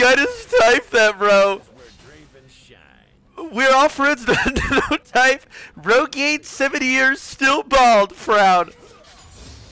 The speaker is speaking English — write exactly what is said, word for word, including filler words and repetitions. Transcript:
I just typed that, bro. We're all friends. No type. Rogate, seven years, still bald. Frown.